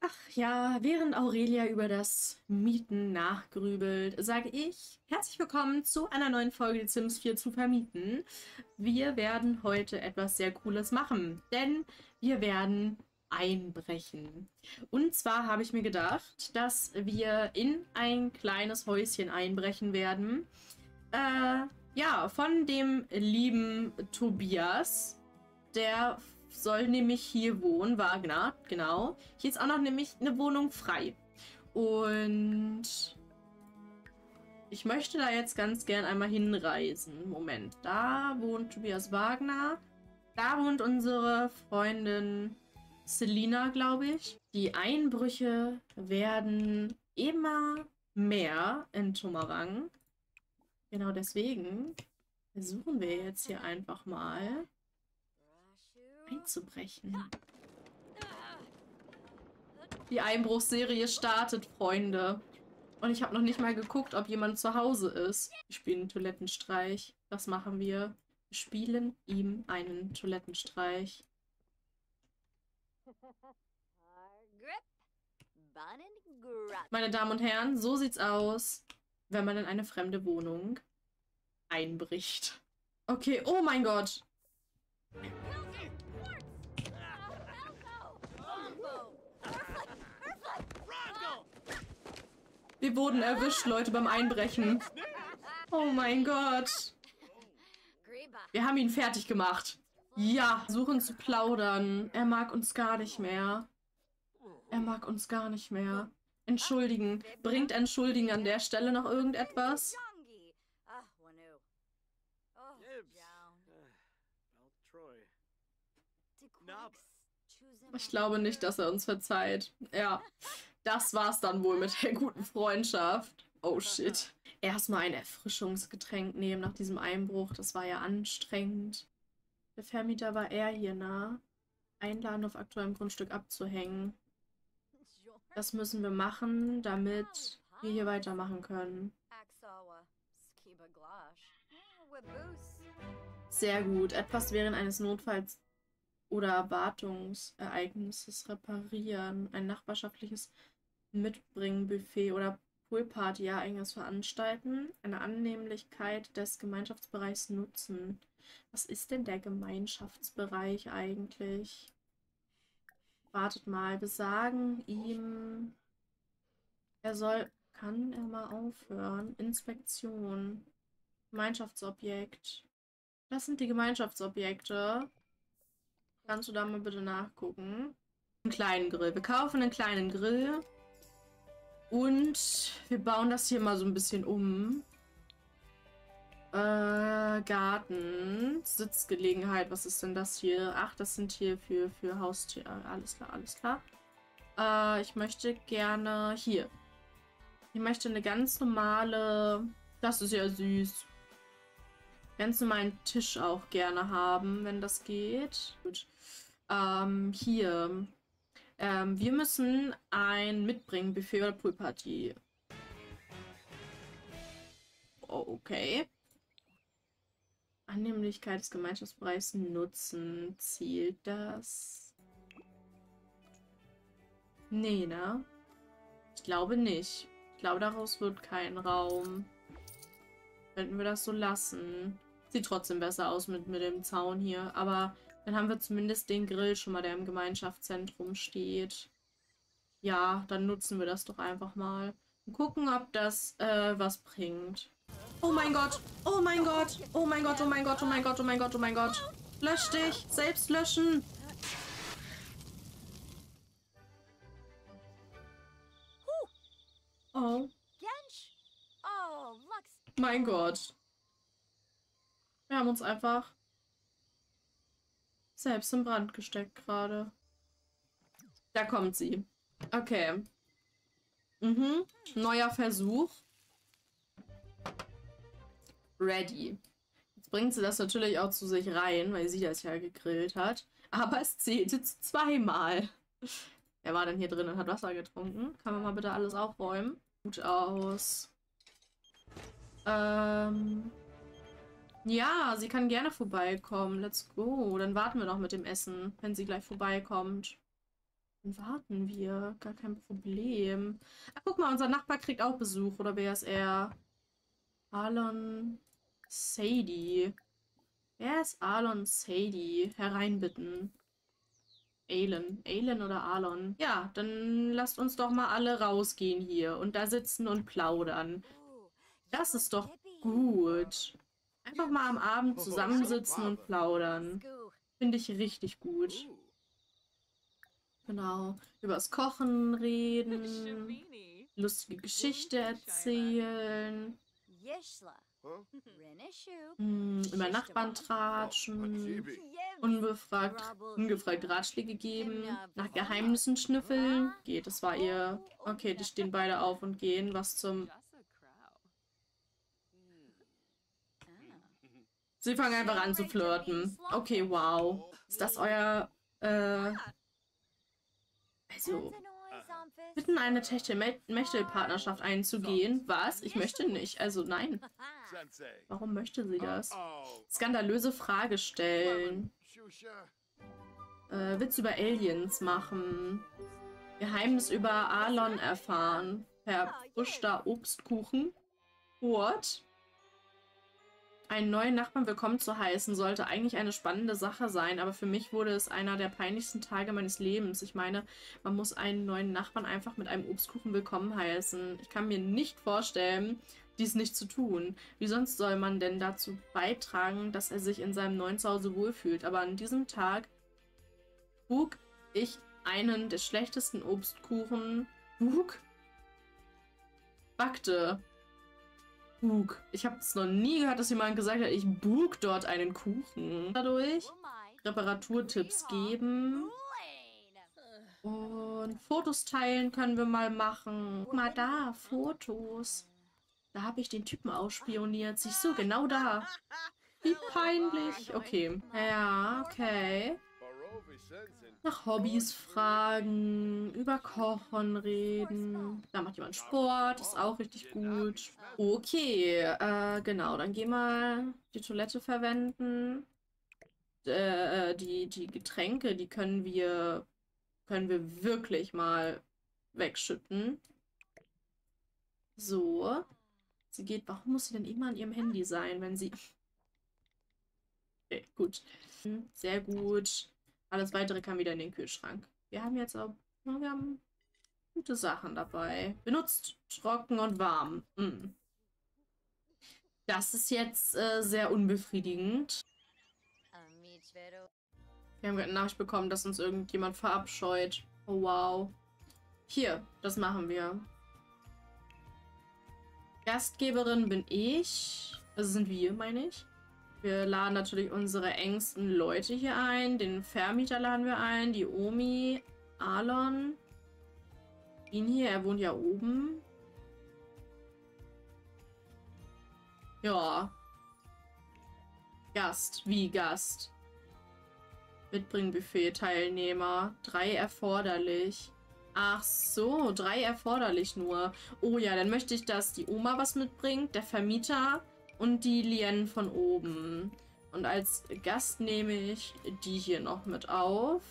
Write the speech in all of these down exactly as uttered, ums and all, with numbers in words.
Ach ja, während Aurelia über das Mieten nachgrübelt, sage ich herzlich willkommen zu einer neuen Folge Die Sims vier zu vermieten. Wir werden heute etwas sehr Cooles machen, denn wir werden einbrechen. Und zwar habe ich mir gedacht, dass wir in ein kleines Häuschen einbrechen werden. Äh, ja, von dem lieben Tobias, der soll nämlich hier wohnen, Wagner, genau. Hier ist auch noch nämlich eine Wohnung frei. Und ich möchte da jetzt ganz gern einmal hinreisen. Moment, da wohnt Tobias Wagner. Da wohnt unsere Freundin Selina, glaube ich. Die Einbrüche werden immer mehr in Tumarang. Genau deswegen versuchen wir jetzt hier einfach mal einzubrechen. Die Einbruchsserie startet, Freunde. Und ich habe noch nicht mal geguckt, ob jemand zu Hause ist. Wir spielen einen Toilettenstreich. Was machen wir? Wir spielen ihm einen Toilettenstreich. Meine Damen und Herren, so sieht's aus, wenn man in eine fremde Wohnung einbricht. Okay, oh mein Gott. Wir wurden erwischt, Leute, beim Einbrechen. Oh mein Gott. Wir haben ihn fertig gemacht. Ja, suchen zu plaudern. Er mag uns gar nicht mehr. Er mag uns gar nicht mehr. Entschuldigen. Bringt Entschuldigen an der Stelle noch irgendetwas? Ich glaube nicht, dass er uns verzeiht. Ja, das war's dann wohl mit der guten Freundschaft. Oh shit. Erstmal ein Erfrischungsgetränk nehmen nach diesem Einbruch. Das war ja anstrengend. Der Vermieter war eher hier nah. Einladen, auf aktuellem Grundstück abzuhängen. Das müssen wir machen, damit wir hier weitermachen können. Sehr gut. Etwas während eines Notfalls oder Erwartungsereignisses reparieren. Ein nachbarschaftliches Mitbringen-Buffet oder Poolparty, ja, irgendwas veranstalten. Eine Annehmlichkeit des Gemeinschaftsbereichs nutzen. Was ist denn der Gemeinschaftsbereich eigentlich? Wartet mal, wir sagen ihm, er soll, kann er mal aufhören? Inspektion. Gemeinschaftsobjekt. Das sind die Gemeinschaftsobjekte. Kannst du da mal bitte nachgucken? Einen kleinen Grill. Wir kaufen einen kleinen Grill. Und wir bauen das hier mal so ein bisschen um. Äh, Garten. Sitzgelegenheit. Was ist denn das hier? Ach, das sind hier für, für Haustiere. Alles klar, alles klar. Äh, ich möchte gerne hier. Ich möchte eine ganz normale... Das ist ja süß. Ganz normalen Tisch auch gerne haben, wenn das geht. Gut. Ähm, hier. Ähm, wir müssen ein Mitbringen-Buffet oder Poolparty. Oh, okay. Annehmlichkeit des Gemeinschaftsbereichs nutzen. Zielt das? Nee, ne? Ich glaube nicht. Ich glaube, daraus wird kein Raum. Könnten wir das so lassen. Sieht trotzdem besser aus mit, mit dem Zaun hier. Aber dann haben wir zumindest den Grill schon mal, der im Gemeinschaftszentrum steht. Ja, dann nutzen wir das doch einfach mal. Und gucken, ob das äh, was bringt. Oh mein Gott! Oh mein Gott! Oh mein Gott, oh mein Gott, oh mein Gott, oh mein Gott, oh mein Gott! Lösch dich! Selbst löschen! Oh. Mein Gott. Wir haben uns einfach selbst in Brand gesteckt gerade. Da kommt sie. Okay. Mhm. Neuer Versuch. Ready. Jetzt bringt sie das natürlich auch zu sich rein, weil sie das ja gegrillt hat. Aber es zählt jetzt zweimal. Wer war denn hier drin und hat Wasser getrunken? Kann man mal bitte alles aufräumen? Gut aus. Ähm... Ja, sie kann gerne vorbeikommen. Let's go. Dann warten wir noch mit dem Essen, wenn sie gleich vorbeikommt. Dann warten wir. Gar kein Problem. Ach, guck mal, unser Nachbar kriegt auch Besuch. Oder wer ist er? Alon Sadie. Wer ist Alon Sadie? Hereinbitten. Aelin. Aelin oder Alon? Ja, dann lasst uns doch mal alle rausgehen hier und da sitzen und plaudern. Das ist doch gut. Einfach mal am Abend zusammensitzen und plaudern. Finde ich richtig gut. Genau. Übers Kochen reden, lustige Geschichte erzählen, hm, über Nachbarn tratschen, unbefragt, ungefragt Ratschläge geben, nach Geheimnissen schnüffeln. Geht, das war ihr. Okay, die stehen beide auf und gehen. Was zum... Sie fangen einfach an zu flirten. Okay, wow. Ist das euer... Äh... Also... Bitten, eine Techtelmechtel-Partnerschaft einzugehen. Was? Ich möchte nicht. Also nein. Warum möchte sie das? Skandalöse Frage stellen. Äh, Witz über Aliens machen. Geheimnis über Alon erfahren. Verpfuschter Obstkuchen. What? Einen neuen Nachbarn willkommen zu heißen, sollte eigentlich eine spannende Sache sein, aber für mich wurde es einer der peinlichsten Tage meines Lebens. Ich meine, man muss einen neuen Nachbarn einfach mit einem Obstkuchen willkommen heißen. Ich kann mir nicht vorstellen, dies nicht zu tun. Wie sonst soll man denn dazu beitragen, dass er sich in seinem neuen Zuhause wohlfühlt? Aber an diesem Tag trug ich einen der schlechtesten Obstkuchen. Bug? Backte. Bug. Ich habe es noch nie gehört, dass jemand gesagt hat, ich bug dort einen Kuchen. Dadurch Reparaturtipps geben. Und Fotos teilen können wir mal machen. Guck mal da, Fotos. Da habe ich den Typen ausspioniert. Siehst du, genau da. Wie peinlich. Okay. Ja, okay. Nach Hobbys fragen, über Kochen reden. Da macht jemand Sport, ist auch richtig gut. Okay, äh, genau, dann geh mal die Toilette verwenden. Äh, die, die Getränke, die können wir, können wir wirklich mal wegschütten. So. Sie geht, warum muss sie denn immer an ihrem Handy sein, wenn sie... Okay, gut. Sehr gut. Alles weitere kann wieder in den Kühlschrank. Wir haben jetzt auch, ja, wir haben gute Sachen dabei. Benutzt, trocken und warm. Mm. Das ist jetzt äh, sehr unbefriedigend. Wir haben gerade eine Nachricht bekommen, dass uns irgendjemand verabscheut. Oh, wow. Hier, das machen wir. Gastgeberin bin ich. Also sind wir, meine ich. Wir laden natürlich unsere engsten Leute hier ein. Den Vermieter laden wir ein. Die Omi. Alon. Ihn hier, er wohnt ja oben. Ja. Gast. Wie Gast? Mitbringbuffet Teilnehmer. Drei erforderlich. Ach so, drei erforderlich nur. Oh ja, dann möchte ich, dass die Oma was mitbringt, der Vermieter und die Lien von oben. Und als Gast nehme ich die hier noch mit auf.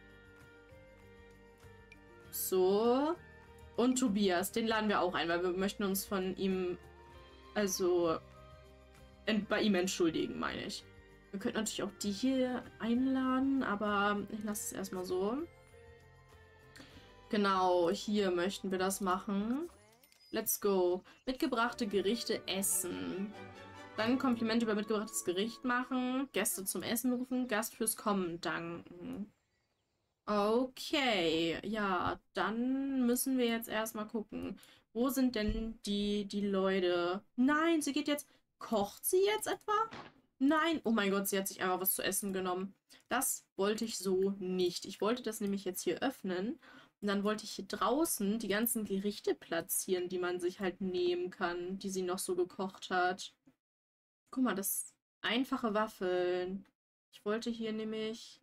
So. Und Tobias, den laden wir auch ein, weil wir möchten uns von ihm, also bei ihm entschuldigen, meine ich. Wir könnten natürlich auch die hier einladen, aber ich lasse es erstmal so. Genau, hier möchten wir das machen. Let's go. Mitgebrachte Gerichte essen. Dann Komplimente über mitgebrachtes Gericht machen. Gäste zum Essen rufen. Gast fürs Kommen danken. Okay, ja, dann müssen wir jetzt erstmal gucken. Wo sind denn die, die Leute? Nein, sie geht jetzt... Kocht sie jetzt etwa? Nein. Oh mein Gott, sie hat sich einfach was zu essen genommen. Das wollte ich so nicht. Ich wollte das nämlich jetzt hier öffnen. Und dann wollte ich hier draußen die ganzen Gerichte platzieren, die man sich halt nehmen kann, die sie noch so gekocht hat. Guck mal, das einfache Waffeln. Ich wollte hier nämlich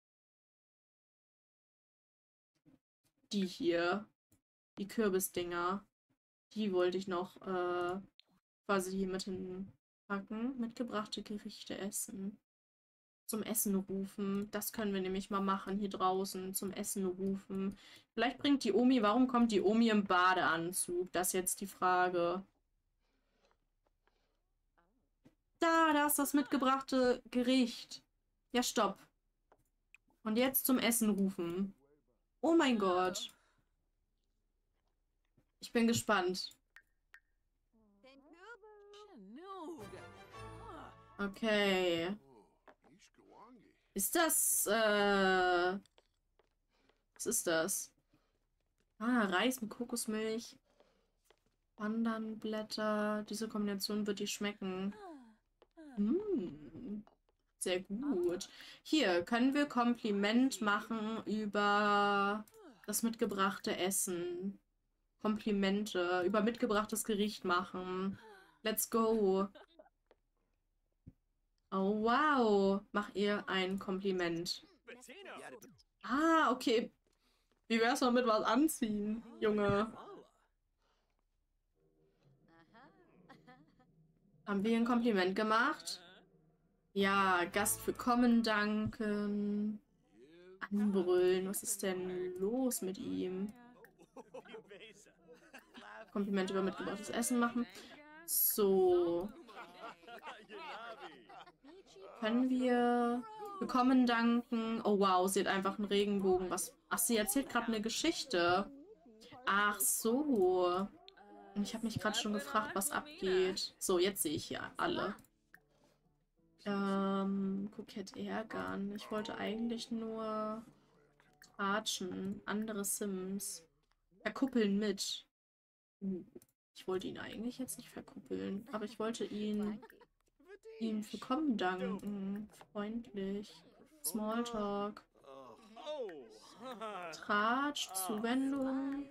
die hier, die Kürbisdinger, die wollte ich noch äh, quasi hier mit hinpacken. Mitgebrachte Gerichte essen. zum Essen rufen. Das können wir nämlich mal machen hier draußen. Zum Essen rufen. Vielleicht bringt die Omi... Warum kommt die Omi im Badeanzug? Das ist jetzt die Frage. Da, da ist das mitgebrachte Gericht. Ja, stopp. Und jetzt zum Essen rufen. Oh mein Gott. Ich bin gespannt. Okay. Ist das, äh... Was ist das? Ah, Reis mit Kokosmilch. Pandanblätter. Diese Kombination wird dir schmecken. Mm, sehr gut. Hier können wir Kompliment machen über das mitgebrachte Essen. Komplimente über mitgebrachtes Gericht machen. Let's go. Oh, wow. Mach ihr ein Kompliment. Ah, okay. Wie wär's noch mit was anziehen, Junge? Haben wir ein Kompliment gemacht? Ja, Gast willkommen, danken. Anbrüllen. Was ist denn los mit ihm? Kompliment über mitgebrachtes Essen machen. So. Können wir willkommen danken? Oh wow, sie hat einfach einen Regenbogen. Was? Ach, sie erzählt gerade eine Geschichte. Ach so. Ich habe mich gerade schon gefragt, was abgeht. So, jetzt sehe ich hier alle. Ähm, Kokett ärgern. Ich wollte eigentlich nur tratschen. Andere Sims. Verkuppeln mit. Ich wollte ihn eigentlich jetzt nicht verkuppeln, aber ich wollte ihn ihm willkommen danken. Freundlich. Smalltalk. Tratsch, Zuwendung.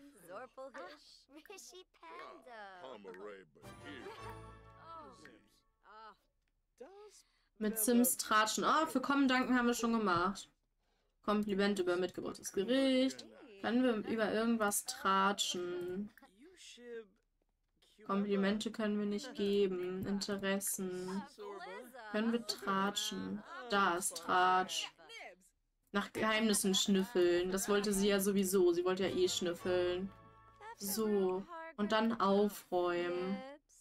Mit Sims tratschen. Oh, für Kommen danken haben wir schon gemacht. Kompliment über mitgebrachtes Gericht. Können wir über irgendwas tratschen? Komplimente können wir nicht geben. Interessen. Können wir tratschen? Da ist Tratsch. Nach Geheimnissen schnüffeln. Das wollte sie ja sowieso. Sie wollte ja eh schnüffeln. So. Und dann aufräumen.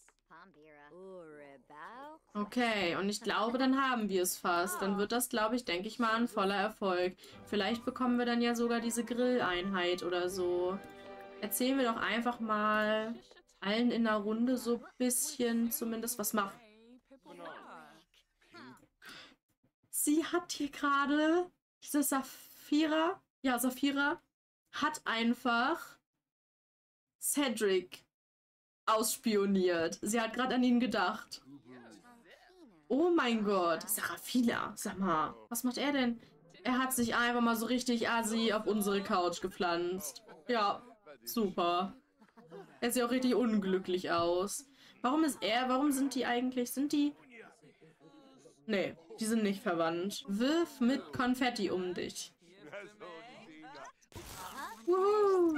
Okay, und ich glaube, dann haben wir es fast. Dann wird das, glaube ich, denke ich mal, ein voller Erfolg. Vielleicht bekommen wir dann ja sogar diese Grilleinheit oder so. Erzählen wir doch einfach mal allen in der Runde so ein bisschen zumindest was machen. Sie hat hier gerade, diese Saphira, ja, Saphira, hat einfach Cedric ausspioniert. Sie hat gerade an ihn gedacht. Oh mein Gott. Serafina, sag mal, was macht er denn? Er hat sich einfach mal so richtig assi auf unsere Couch gepflanzt. Ja, super. Er sieht auch richtig unglücklich aus. Warum ist er, warum sind die eigentlich, sind die... Nee, die sind nicht verwandt. Wirf mit Konfetti um dich. Woo.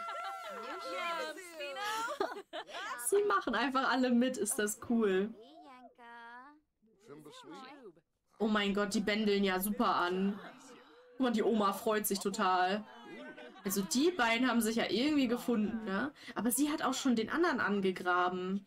Sie machen einfach alle mit, ist das cool. Oh mein Gott, die bändeln ja super an. Guck mal, die Oma freut sich total. Also die beiden haben sich ja irgendwie gefunden, ne? Aber sie hat auch schon den anderen angegraben.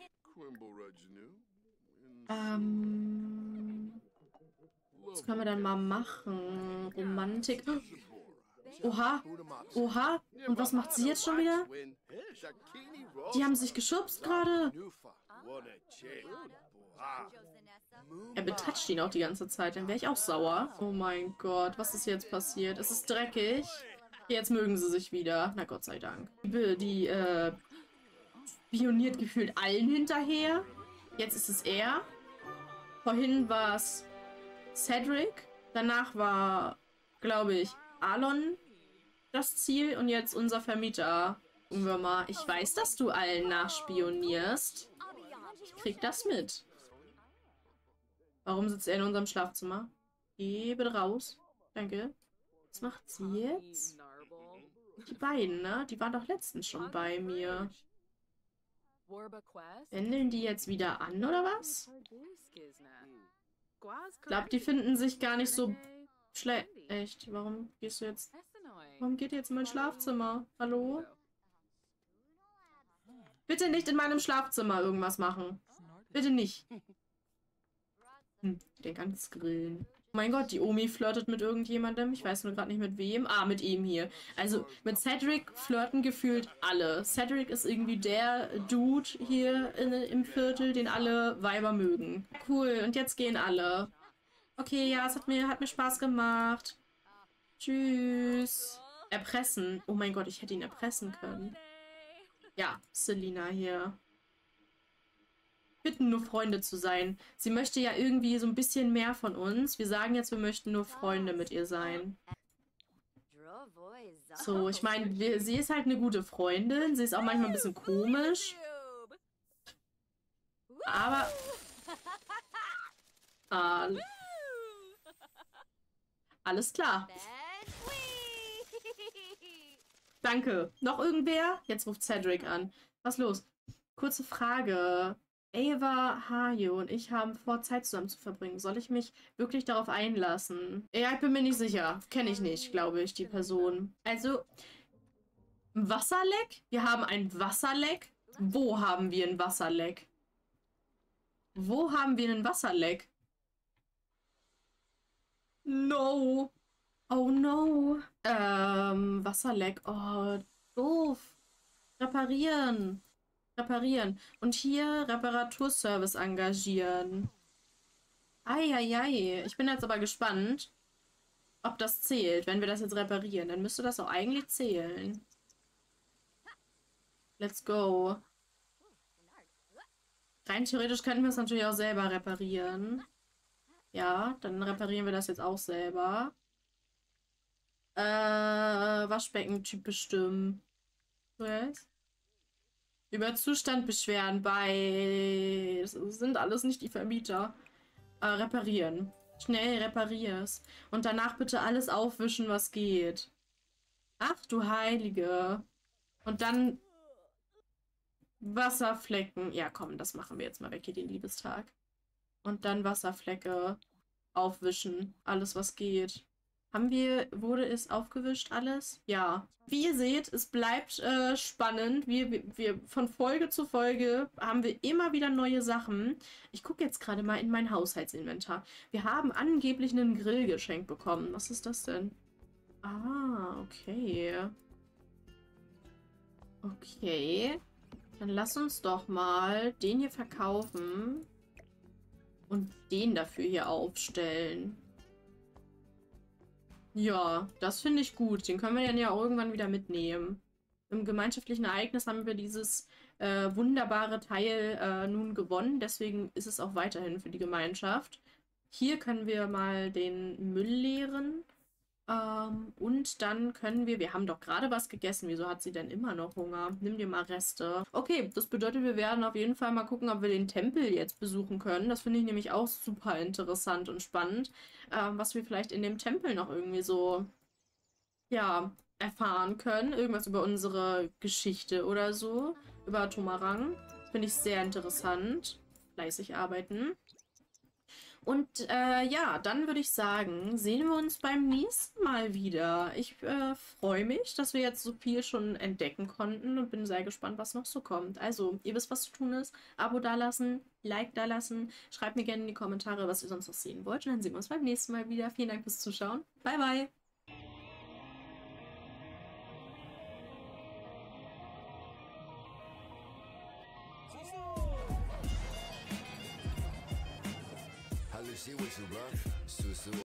Ähm... Was können wir dann mal machen? Romantik. Oha. Oha. Und was macht sie jetzt schon wieder? Die haben sich geschubst gerade. Er betatscht ihn auch die ganze Zeit. Dann wäre ich auch sauer. Oh mein Gott. Was ist jetzt passiert? Es ist dreckig. Jetzt mögen sie sich wieder. Na Gott sei Dank. Die, die äh, spioniert gefühlt allen hinterher. Jetzt ist es er. Vorhin war es Cedric. Danach war, glaube ich, Alon das Ziel. Und jetzt unser Vermieter. Gucken wir mal. Ich weiß, dass du allen nachspionierst. Ich krieg das mit. Warum sitzt er in unserem Schlafzimmer? Geh bitte raus. Danke. Was macht sie jetzt? Die beiden, ne? Die waren doch letztens schon bei mir. Bändeln die jetzt wieder an, oder was? Ich glaube, die finden sich gar nicht so schlecht. Echt, warum gehst du jetzt... Warum geht ihr jetzt in mein Schlafzimmer? Hallo? Bitte nicht in meinem Schlafzimmer irgendwas machen. Bitte nicht. Hm, der ganz Grillen. Oh mein Gott, die Omi flirtet mit irgendjemandem. Ich weiß nur gerade nicht mit wem. Ah, mit ihm hier. Also mit Cedric flirten gefühlt alle. Cedric ist irgendwie der Dude hier in, im Viertel, den alle Weiber mögen. Cool, und jetzt gehen alle. Okay, ja, es hat mir, hat mir Spaß gemacht. Tschüss. Erpressen. Oh mein Gott, ich hätte ihn erpressen können. Ja, Selina hier. Bitten, nur Freunde zu sein. Sie möchte ja irgendwie so ein bisschen mehr von uns. Wir sagen jetzt, wir möchten nur Freunde mit ihr sein. So, ich meine, sie ist halt eine gute Freundin. Sie ist auch manchmal ein bisschen komisch. Aber... Ah, alles klar. Danke. Noch irgendwer? Jetzt ruft Cedric an. Was los? Kurze Frage. Ava, Hayo und ich haben vor, Zeit zusammen zu verbringen. Soll ich mich wirklich darauf einlassen? Ja, ich bin mir nicht sicher. Kenne ich nicht, glaube ich, die Person. Also, Wasserleck? Wir haben ein Wasserleck? Wo haben wir ein Wasserleck? Wo haben wir einen Wasserleck? No. Oh no. Ähm, Wasserleck. Oh, doof. Reparieren. Reparieren. Und hier Reparaturservice engagieren. Eieiei. Ich bin jetzt aber gespannt, ob das zählt, wenn wir das jetzt reparieren. Dann müsste das auch eigentlich zählen. Let's go. Rein theoretisch könnten wir es natürlich auch selber reparieren. Ja, dann reparieren wir das jetzt auch selber. Äh, Waschbeckentyp bestimmen. Was? Über Zustand beschweren bei... Das sind alles nicht die Vermieter. Äh, reparieren. Schnell reparier's. Und danach bitte alles aufwischen, was geht. Ach du Heilige. Und dann... Wasserflecken. Ja, komm, das machen wir jetzt mal weg hier, den Liebestag. Und dann Wasserflecke aufwischen. Alles, was geht. Haben wir, wurde es aufgewischt alles? Ja. Wie ihr seht, es bleibt äh, spannend. Wir, wir, wir von Folge zu Folge haben wir immer wieder neue Sachen. Ich gucke jetzt gerade mal in mein Haushaltsinventar. Wir haben angeblich einen Grill geschenkt bekommen. Was ist das denn? Ah, okay. Okay. Dann lass uns doch mal den hier verkaufen und den dafür hier aufstellen. Ja, das finde ich gut. Den können wir dann ja irgendwann wieder mitnehmen. Im gemeinschaftlichen Ereignis haben wir dieses äh, wunderbare Teil äh, nun gewonnen. Deswegen ist es auch weiterhin für die Gemeinschaft. Hier können wir mal den Müll leeren. Ähm, und dann können wir... Wir haben doch gerade was gegessen. Wieso hat sie denn immer noch Hunger? Nimm dir mal Reste. Okay, das bedeutet, wir werden auf jeden Fall mal gucken, ob wir den Tempel jetzt besuchen können. Das finde ich nämlich auch super interessant und spannend. Ähm, was wir vielleicht in dem Tempel noch irgendwie so... Ja, erfahren können. Irgendwas über unsere Geschichte oder so. Über Tomarang. Das finde ich sehr interessant. Fleißig arbeiten. Und äh, ja, dann würde ich sagen, sehen wir uns beim nächsten Mal wieder. Ich äh, freue mich, dass wir jetzt so viel schon entdecken konnten und bin sehr gespannt, was noch so kommt. Also, ihr wisst, was zu tun ist. Abo dalassen, Like dalassen. Schreibt mir gerne in die Kommentare, was ihr sonst noch sehen wollt. Und dann sehen wir uns beim nächsten Mal wieder. Vielen Dank fürs Zuschauen. Bye, bye. See what you run,